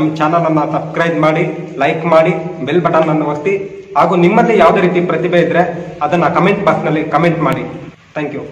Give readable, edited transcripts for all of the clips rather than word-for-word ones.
ನಮ್ಮ ಚಾನಲನ್ನು ಸಬ್ಸ್ಕ್ರೈಬ್ ಮಾಡಿ, ಲೈಕ್ ಮಾಡಿ, ಬೆಲ್ ಬಟನ್ ಅನ್ನು ಒತ್ತಿ. ಹಾಗೂ ನಿಮ್ಮಲ್ಲಿ ಯಾವುದೇ ರೀತಿ ಪ್ರತಿಭೆ ಇದ್ದರೆ ಅದನ್ನು ಕಮೆಂಟ್ ಬಾಕ್ಸ್ನಲ್ಲಿ ಕಮೆಂಟ್ ಮಾಡಿ. Thank you.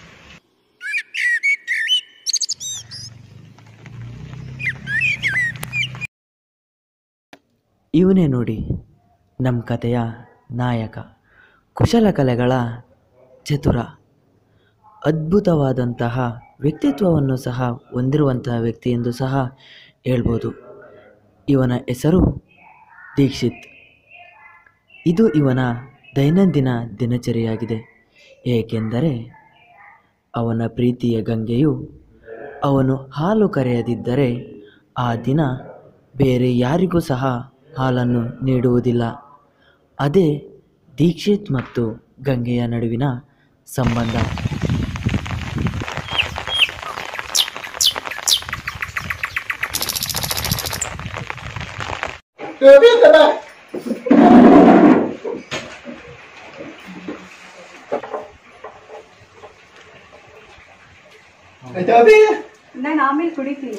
ಇವನೇ ನೋಡಿ ನಮ್ಮ ಕಥೆಯ ನಾಯಕ, ಕುಶಲಕಲೆಗಳ ಚತುರ, ಅದ್ಭುತವಾದಂತಹ ವ್ಯಕ್ತಿತ್ವವನ್ನು ಸಹ ಹೊಂದಿರುವಂತಹ ವ್ಯಕ್ತಿ ಎಂದು ಸಹ ಹೇಳ್ಬೋದು. ಇವನ ಹೆಸರು ದೀಕ್ಷಿತ್. ಇದು ಇವನ ದೈನಂದಿನ ದಿನಚರಿಯಾಗಿದೆ. ಏಕೆಂದರೆ ಅವನ ಪ್ರೀತಿಯ ಗಂಗೆಯು ಅವನು ಹಾಲು ಕರೆಯದಿದ್ದರೆ ಆ ದಿನ ಬೇರೆ ಯಾರಿಗೂ ಸಹ ಹಾಲನ್ನು ನೀಡುವುದಿಲ್ಲ. ಅದೇ ದೀಕ್ಷಿತ್ ಮತ್ತು ಗಂಗೆಯ ನಡುವಿನ ಸಂಬಂಧ. ನಾನು ಆಮೇಲೆ ಕುಡಿತೀನಿ.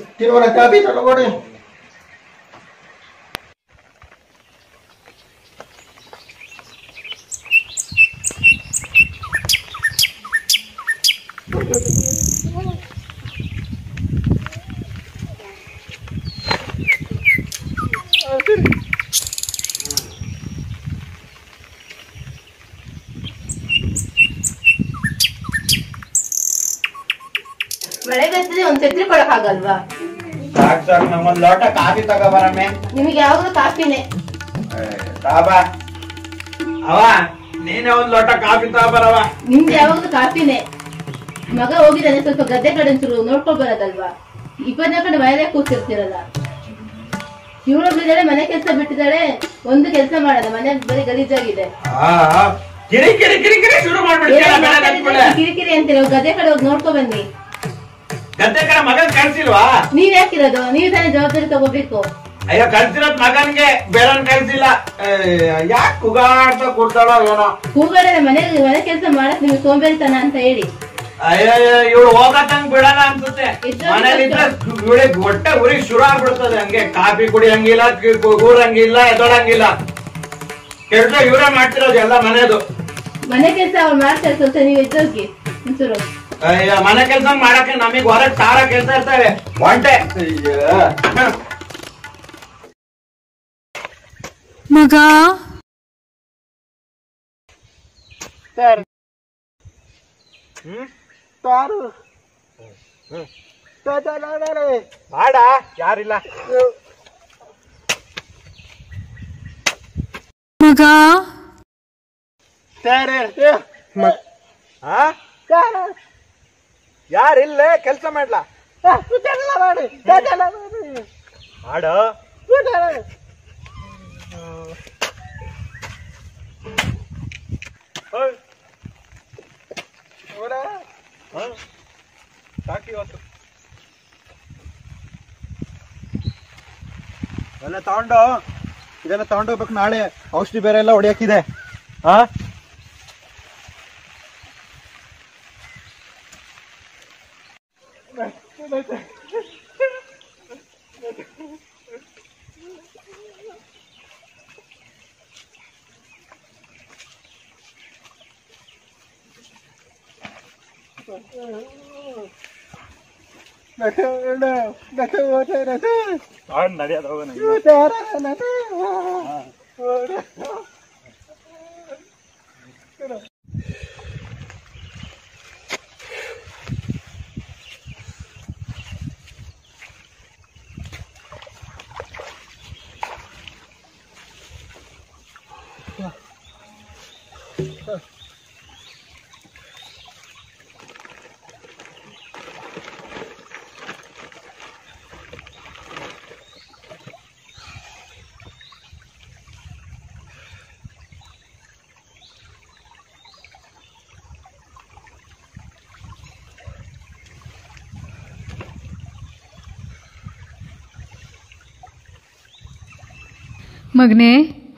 ಮಳೆ ಬರ್ತದೆ, ಒಂದ್ ಛತ್ರಿ ಕೊಡಕ್ ಆಗಲ್ವಾ? ನಮ್ಮೊಂದ್ ಲೋಟ ಕಾಫಿ ತಗೋಬರಮ್ಮೆ. ನಿಮಗೆ ಯಾವಾಗಲೂ ಕಾಫಿನೇ. ಅವ ನೀನೇ ಒಂದ್ ಲೋಟ ಕಾಫಿ ತಗೋಬರವ. ನಿಮ್ದು ಯಾವಾಗಲೂ ಕಾಫಿನೇ. ಮಗ ಹೋಗಿದ್ದಾನೆ, ಸ್ವಲ್ಪ ಗದ್ದೆ ಕಡೆ ಒಂಚೂರು ನೋಡ್ಕೊಂಡ್ ಬರೋದಲ್ವಾ? 24 ಕಡೆ ಮನೆಯಲ್ಲೇ ಕೂತಿರ್ತಿರಲ್ಲ. ಇವಳೊಬ್ಳಿದ್ದಾಳೆ, ಮನೆ ಕೆಲಸ ಬಿಟ್ಟಿದ್ದಾಳೆ, ಒಂದು ಕೆಲಸ ಮಾಡಲ್ಲ, ಮನೆ ಬರೀ ಗಲೀಜಾಗಿದೆ. ಕಿರಿಕಿರಿ ಅಂತೀರ. ಗದ್ದೆ ಕಡೆ ಹೋಗಿ ನೋಡ್ಕೊ ಬನ್ನಿ. ಗದ್ದೆ ಕಡೆ ಮಗನ್ ಕಳ್ಸಿಲ್ವಾ? ನೀವ್ ಯಾಕಿರೋದು? ನೀವ್ ತಾನೇ ಜವಾಬ್ದಾರಿ ತಗೋಬೇಕು. ಅಯ್ಯೋ, ಕಳ್ಸಿರೋದ್ ಮಗನ್ಗೆ, ಬೇರೆ ಕಳ್ಸಿಲ್ಲ. ಯಾಕೆ ಕೂಗಾಡ್ತಾ ಕೊಡ್ತಾಳೋ ಏನೋ. ಕೂಗಾಡ ಮನೆ ಕೆಲಸ ಮಾಡಕ್ ನಿಮ್ಗೆ ಸೋಂಬೇರಿತನ ಅಂತ ಹೇಳಿ. ಅಯ್ಯೋ, ಇವಳು ಹೋಗತ್ತಂಗ್ ಬಿಡಲ್ಲ ಅನ್ಸುತ್ತೆ. ಮನೇಲಿದ್ರೆ ಇವಳಿಗೆ ಹೊಟ್ಟೆ ಉರಿ ಶುರು ಆಗ್ಬಿಡ್ತದೆ. ಹಂಗೆ ಕಾಫಿ ಕುಡಿಯಂಗಿಲ್ಲ, ಕೂರಂಗಿಲ್ಲ, ಎದೊಳಂಗಿಲ್ಲ. ಕೆಲ್ಸ ಇವರೇ ಮಾಡ್ತಿರೋದು ಎಲ್ಲ ಮನೆದು. ಮನೆ ಕೆಲಸ ಅವ್ರು ಮಾಡ್ತಾರೆ, ಸ್ವಲ್ಪ ನೀವ್ ಎದ್ದೋಗಿ ಒಂಚೂರು. ಅಯ್ಯ, ಮನೆ ಕೆಲ್ಸ ಮಾಡಕ್ಕೆ ನಮಗ್ ಹೊರಗ್ ಸಾರ ಕೆಲ್ಸ ಇರ್ತವೆ. ಒಂಟೆ ಮಗ ಮಾಡ ಯಾರಿಲ್ಲ. ಮಗ ಯಾರಿಲ್ಲ ಕೆಲ್ಸ ಮಾಡ್ಲಾ? ಮಾಡ ಎಲ್ಲ ತಗೊಂಡು ಇದೆಲ್ಲ ತಗೊಂಡೋಗ್ಬೇಕು. ನಾಳೆ ಔಷಧಿ ಬೇರೆ ಎಲ್ಲ ಹೊಡಿಯಾಕಿದೆ. ನಡೆಯೋದು ಹೋಗೋಣ. ಮಗನೇ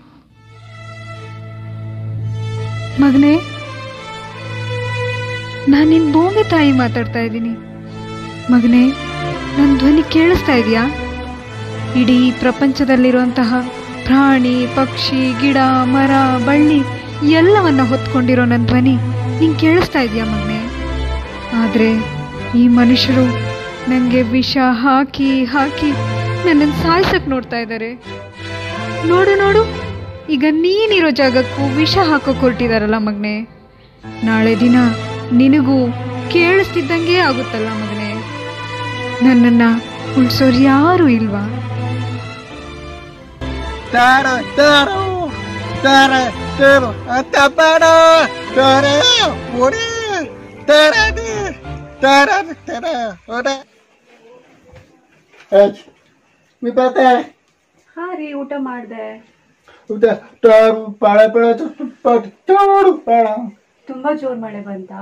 ಮಗನೇ, ನಾನು ನಿನ್ನ ಭೂಮಿ ತಾಯಿ ಮಾತಾಡ್ತಾ ಇದ್ದೀನಿ. ಮಗನೇ, ನನ್ನ ಧ್ವನಿ ಕೇಳಿಸ್ತಾ ಇದೆಯಾ? ಇಡೀ ಪ್ರಪಂಚದಲ್ಲಿರುವಂತಹ ಪ್ರಾಣಿ ಪಕ್ಷಿ ಗಿಡ ಮರ ಬಳ್ಳಿ ಎಲ್ಲವನ್ನ ಹೊತ್ಕೊಂಡಿರೋ ನನ್ನ ಧ್ವನಿ ನಿಂಗೆ ಕೇಳಿಸ್ತಾ ಇದೆಯಾ ಮಗನೇ? ಆದರೆ ಈ ಮನುಷ್ಯರು ನನಗೆ ವಿಷ ಹಾಕಿ ಹಾಕಿ ನನ್ನನ್ನು ಸಾಯಿಸಕ್ಕೆ ನೋಡ್ತಾ ಇದ್ದಾರೆ. ನೋಡು ನೋಡು, ಈಗ ನೀನಿರೋ ಜಾಗಕ್ಕೂ ವಿಷ ಹಾಕೋಕೆ ಹೊರಟಿದಾರಲ್ಲ ಮಗನೇ. ನಾಳೆ ದಿನ ನಿನಗೂ ಕೇಳಿಸ್ತಿದ್ದಂಗೆ ಆಗುತ್ತಲ್ಲ ಮಗನೇ. ನನ್ನನ್ನು ಉಳಿಸೋರು ಯಾರೂ ಇಲ್ವಾ? ಹಾ ರೀ, ಊಟ ಮಾಡ್ದೆ. ತುಂಬಾ ಜೋರ್ ಮಳೆ ಬಂತಾ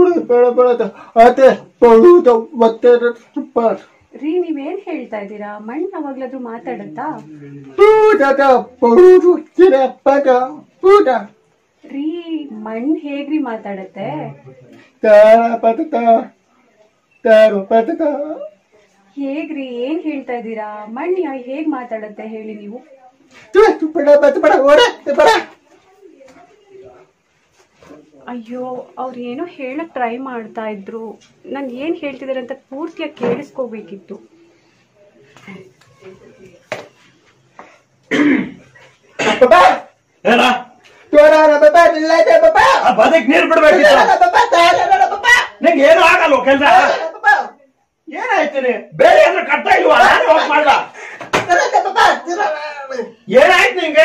ರೀ? ನೀವೇನ್ ಹೇಳ್ತಾ ಇದ್ದೀರಾ? ಮಣ್ಣು ಯಾವಾಗ್ಲಾದ್ರೂ ಮಾತಾಡತ್ತಾ ರೀ? ಮಣ್ಣು ಹೇಗ್ರಿ ಮಾತಾಡತ್ತೆ? ಹೇಗ್ರಿ, ಏನ್ ಹೇಳ್ತಾ ಇದ್ದೀರಾ? ಮಣ್ಣು ಹೇಗ್ ಮಾತಾಡತ್ತೆ ಹೇಳಿ ನೀವು? ಅಯ್ಯೋ, ಅವ್ರು ಏನೋ ಹೇಳಕ್ ಟ್ರೈ ಮಾಡ್ತಾ ಇದ್ರು. ನಾನು ಏನ್ ಹೇಳ್ತಿದಾರೆ ಅಂತ ಪೂರ್ತಿಯಾಗಿ ಕೇಳಿಸ್ಕೋಬೇಕಿತ್ತು. ಬದಕ್ ನೀರ್ ಬಿಡ್ಬೇಕಿತ್ತು. ನಿಂಗೆ ಏನು ಆಗಲ್ಲ ಕೆಲ್ಸ. ಏನಾಯ್ತು? ಬೇರೆ ಏನಾದ್ರು ಕಟ್ತಾ ಇಲ್ವಾ? ಮಾಡ್ದ ಏನಾಯ್ತು ನಿಂಗೆ?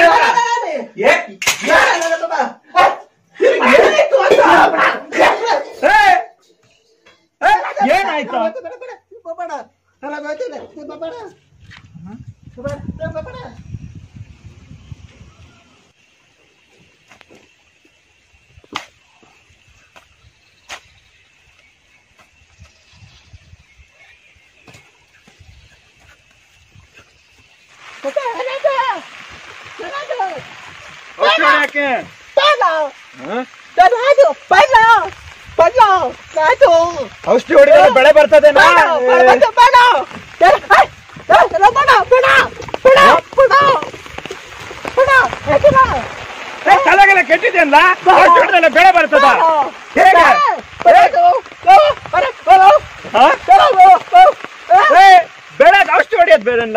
ಏನಾಯ್ತು? ಔಷಧಿ ಹೊಡಿದ್ರೆ ಬೆಳೆ ಬರ್ತದೆ. ತಲೆಗೆಲ್ಲ ಕೆಟ್ಟಿದೆಯಲ್ಲ, ಔಷಧಿ ಹೊಡೆದ್ರೆ ಬೆಳೆ ಬರ್ತದ? ಹೇಗೆ ಬೆಳೆ ಔಷಧಿ ಹೊಡಿಯೋದು ಬೇಡಲ್ಲ?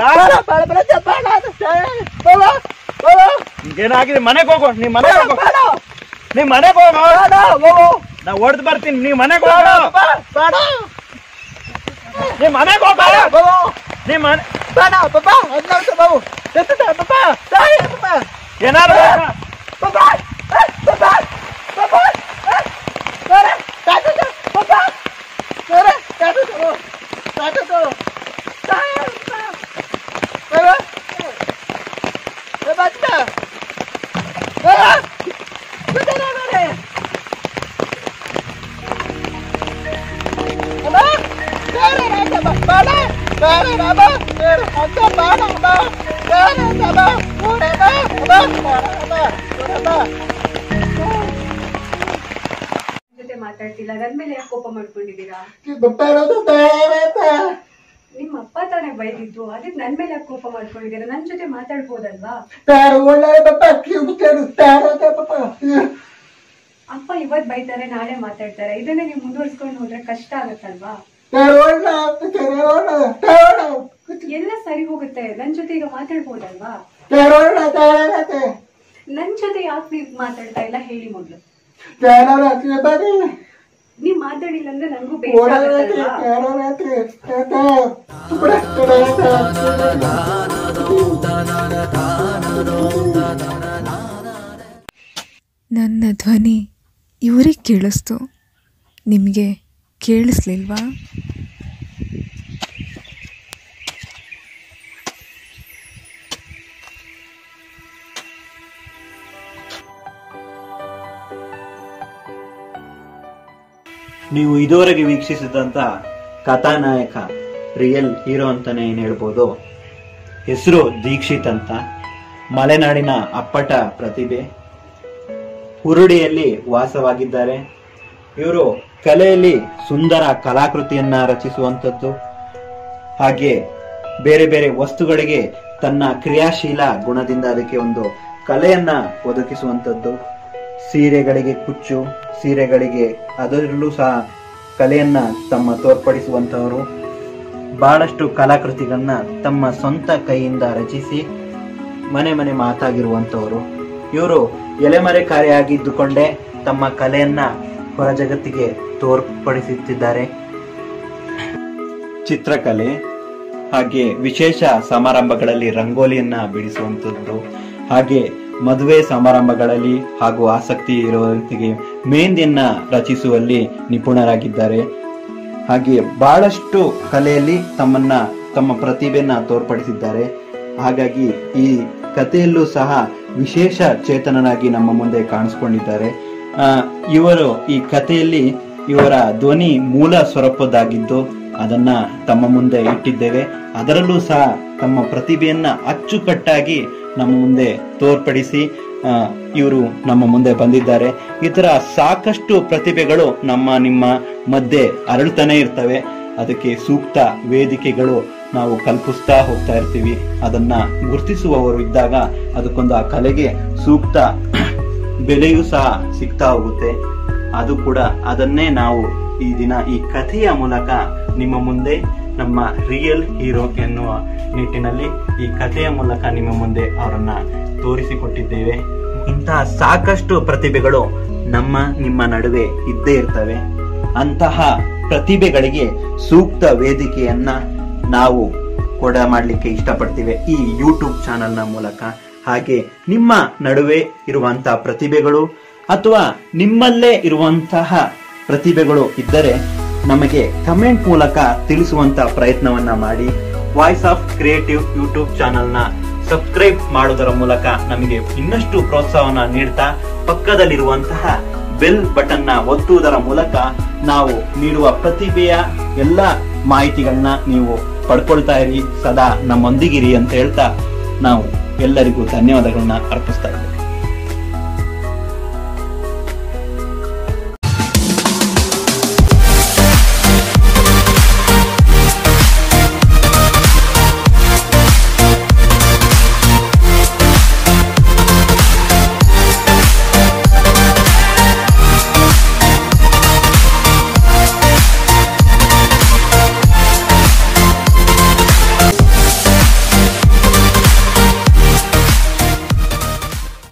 ಏನಾಗಿದೆ? ಮನೆಗೆ ಹೋಗೋ. ನೀವ್ ಮನೆಗೆ ಹೋಗೋ. ನೀವ್ ಮನೆಗೆ ಹೋಗೋ. ನಾ ಹೊಡೆದು ಬರ್ತೀನಿ. ನೀವ್ ಮನೆಗೆ ಹೋಗೋ. ನೀವ್ ಮನೆಗೆ ಹೋಗೋ. ನೀವ್ ಮನೆ ಏನಾದ್ರು ಜೊತೆ ಮಾತಾಡ್ತಿಲ್ಲ, ನನ್ ಮೇಲೆ ಯಾಕೆ ಕೋಪ ಮಾಡ್ಕೊಂಡಿದ್ದೀರಾ? ನಿಮ್ಮ ಅಪ್ಪ ತಾನೇ ಬೈದಿದ್ದು, ಅದಕ್ಕೆ ನನ್ ಮೇಲೆ ಯಾಕೆ ಕೋಪ ಮಾಡ್ಕೊಂಡಿದ್ದೀರಾ? ನನ್ ಜೊತೆ ಮಾತಾಡ್ಬೋದಲ್ವಾ? ಅಪ್ಪ ಇವತ್ ಬೈತಾರೆ, ನಾಳೆ ಮಾತಾಡ್ತಾರೆ. ಇದನ್ನೇ ನೀವು ಮುಂದುವರ್ಸ್ಕೊಂಡು ಹೋದ್ರೆ ಕಷ್ಟ ಆಗತ್ತಲ್ವಾ? ಎಲ್ಲ ಸರಿ ಹೋಗುತ್ತೆ. ನನ್ ಜೊತೆ ಈಗ ಮಾತಾಡ್ಬೋದಲ್ವಾ? ನನ್ ಜೊತೆ ಯಾಕೆ ನೀವ್ ಮಾತಾಡ್ತಾ ಇಲ್ಲ ಹೇಳಿ ಮೊದ್ಲು. ನೀವ್ ಮಾತಾಡಿಲ್ಲ ಅಂದ್ರೆ ನಂಗೂ ನನ್ನ ಧ್ವನಿ ಇವರಿಗೆ ಕೇಳಿಸ್ತು, ನಿಮಗೆ ಕೇಳಿಸ್ಲಿಲ್ವಾ? ನೀವು ಇದುವರೆಗೆ ವೀಕ್ಷಿಸಿದಂತ ಕಥಾನಾಯಕ, ರಿಯಲ್ ಹೀರೋ ಅಂತಾನೆ ಏನ್ ಹೇಳ್ಬೋದು. ಹೆಸರು ದೀಕ್ಷಿತ್ ಅಂತ, ಮಲೆನಾಡಿನ ಅಪ್ಪಟ ಪ್ರತಿಭೆ, ಹುರುಡಿಯಲ್ಲಿ ವಾಸವಾಗಿದ್ದಾರೆ. ಇವರು ಕಲೆಯಲ್ಲಿ ಸುಂದರ ಕಲಾಕೃತಿಯನ್ನ ರಚಿಸುವಂಥದ್ದು, ಹಾಗೆ ಬೇರೆ ಬೇರೆ ವಸ್ತುಗಳಿಗೆ ತನ್ನ ಕ್ರಿಯಾಶೀಲ ಗುಣದಿಂದ ಅದಕ್ಕೆ ಒಂದು ಕಲೆಯನ್ನ ಒದಗಿಸುವಂಥದ್ದು. ಸೀರೆಗಳಿಗೆ ಕುಚ್ಚು, ಸೀರೆಗಳಿಗೆ ಅದರಲ್ಲೂ ಸಹ ಕಲೆಯನ್ನ ತಮ್ಮ ತೋರ್ಪಡಿಸುವಂತವರು. ಬಹಳಷ್ಟು ಕಲಾಕೃತಿಗಳನ್ನ ತಮ್ಮ ಸ್ವಂತ ಕೈಯಿಂದ ರಚಿಸಿ ಮನೆ ಮನೆ ಮಾತಾಗಿರುವಂತವರು. ಇವರು ಎಲೆಮರೆಕಾರಿಯಾಗಿದ್ದುಕೊಂಡೇ ತಮ್ಮ ಕಲೆಯನ್ನ ಹೊರ ಜಗತ್ತಿಗೆ ತೋರ್ಪಡಿಸುತ್ತಿದ್ದಾರೆ. ಚಿತ್ರಕಲೆ, ಹಾಗೆ ವಿಶೇಷ ಸಮಾರಂಭಗಳಲ್ಲಿ ರಂಗೋಲಿಯನ್ನ ಬಿಡಿಸುವಂಥದ್ದು, ಹಾಗೆ ಮದುವೆ ಸಮಾರಂಭಗಳಲ್ಲಿ ಹಾಗೂ ಆಸಕ್ತಿ ಇರುವಂತೆಗೆ ಮೆಹಂದಿಯನ್ನ ರಚಿಸುವಲ್ಲಿ ನಿಪುಣರಾಗಿದ್ದಾರೆ. ಹಾಗೆ ಬಹಳಷ್ಟು ಕಲೆಯಲ್ಲಿ ತಮ್ಮ ಪ್ರತಿಭೆಯನ್ನ ತೋರ್ಪಡಿಸಿದ್ದಾರೆ. ಹಾಗಾಗಿ ಈ ಕಥೆಯಲ್ಲೂ ಸಹ ವಿಶೇಷ ಚೇತನನಾಗಿ ನಮ್ಮ ಮುಂದೆ ಕಾಣಿಸ್ಕೊಂಡಿದ್ದಾರೆ. ಇವರು ಈ ಕಥೆಯಲ್ಲಿ ಇವರ ಧ್ವನಿ ಮೂಲ ಸ್ವರೂಪದ್ದಾಗಿದ್ದು ಅದನ್ನ ತಮ್ಮ ಮುಂದೆ ಇಟ್ಟಿದ್ದೇವೆ. ಅದರಲ್ಲೂ ಸಹ ತಮ್ಮ ಪ್ರತಿಭೆಯನ್ನ ಅಚ್ಚುಕಟ್ಟಾಗಿ ನಮ್ಮ ಮುಂದೆ ತೋರ್ಪಡಿಸಿ ಇವರು ನಮ್ಮ ಮುಂದೆ ಬಂದಿದ್ದಾರೆ. ಈ ತರ ಸಾಕಷ್ಟು ಪ್ರತಿಭೆಗಳು ನಿಮ್ಮ ಮಧ್ಯೆ ಅರಳ್ತಾನೆ ಇರ್ತವೆ. ಅದಕ್ಕೆ ಸೂಕ್ತ ವೇದಿಕೆಗಳು ನಾವು ಕಲ್ಪಿಸ್ತಾ ಹೋಗ್ತಾ ಇರ್ತೀವಿ. ಅದನ್ನ ಗುರುತಿಸುವವರು ಇದ್ದಾಗ ಅದಕ್ಕೊಂದು ಆ ಕಲೆಗೆ ಸೂಕ್ತ ಬೆಲೆಯೂ ಸಹ ಸಿಗ್ತಾ ಹೋಗುತ್ತೆ. ಅದು ಕೂಡ ಅದನ್ನೇ ನಾವು ಈ ದಿನ ಈ ಕಥೆಯ ಮೂಲಕ ನಿಮ್ಮ ಮುಂದೆ ನಮ್ಮ ರಿಯಲ್ ಹೀರೋ ಎನ್ನುವ ನಿಟ್ಟಿನಲ್ಲಿ ಈ ಕಥೆಯ ಮೂಲಕ ನಿಮ್ಮ ಮುಂದೆ ಅವರನ್ನ ತೋರಿಸಿಕೊಟ್ಟಿದ್ದೇವೆ. ಇಂತಹ ಸಾಕಷ್ಟು ಪ್ರತಿಭೆಗಳು ನಿಮ್ಮ ನಡುವೆ ಇದ್ದೇ ಇರ್ತವೆ. ಅಂತಹ ಪ್ರತಿಭೆಗಳಿಗೆ ಸೂಕ್ತ ವೇದಿಕೆಯನ್ನ ನಾವು ಕೊಡ ಮಾಡ್ಲಿಕ್ಕೆ ಇಷ್ಟಪಡ್ತೀವಿ ಈ ಯೂಟ್ಯೂಬ್ ಚಾನೆಲ್ನ ಮೂಲಕ. ಹಾಗೆ ನಿಮ್ಮ ನಡುವೆ ಇರುವಂತಹ ಪ್ರತಿಭೆಗಳು ಅಥವಾ ನಿಮ್ಮಲ್ಲೇ ಇರುವಂತಹ ಪ್ರತಿಭೆಗಳು ಇದ್ದರೆ ನಮಗೆ ಕಮೆಂಟ್ ಮೂಲಕ ತಿಳಿಸುವಂತಹ ಪ್ರಯತ್ನವನ್ನ ಮಾಡಿ. ವಾಯ್ಸ್ ಆಫ್ ಕ್ರಿಯೇಟಿವ್ ಯೂಟ್ಯೂಬ್ ಚಾನೆಲ್ನ ಸಬ್ಸ್ಕ್ರೈಬ್ ಮಾಡುವುದರ ಮೂಲಕ ನಮಗೆ ಇನ್ನಷ್ಟು ಪ್ರೋತ್ಸಾಹವನ್ನ ನೀಡ್ತಾ ಪಕ್ಕದಲ್ಲಿರುವಂತಹ ಬೆಲ್ ಬಟನ್ನ ಒತ್ತುವುದರ ಮೂಲಕ ನಾವು ನೀಡುವ ಪ್ರತಿಭೆಯ ಎಲ್ಲ ಮಾಹಿತಿಗಳನ್ನ ನೀವು ಪಡ್ಕೊಳ್ತಾ ಇರಿ. ಸದಾ ನಮ್ಮೊಂದಿಗಿರಿ ಅಂತ ಹೇಳ್ತಾ ನಾವು ಎಲ್ಲರಿಗೂ ಧನ್ಯವಾದಗಳನ್ನ ಅರ್ಪಿಸ್ತಾ ಇದ್ದೇವೆ.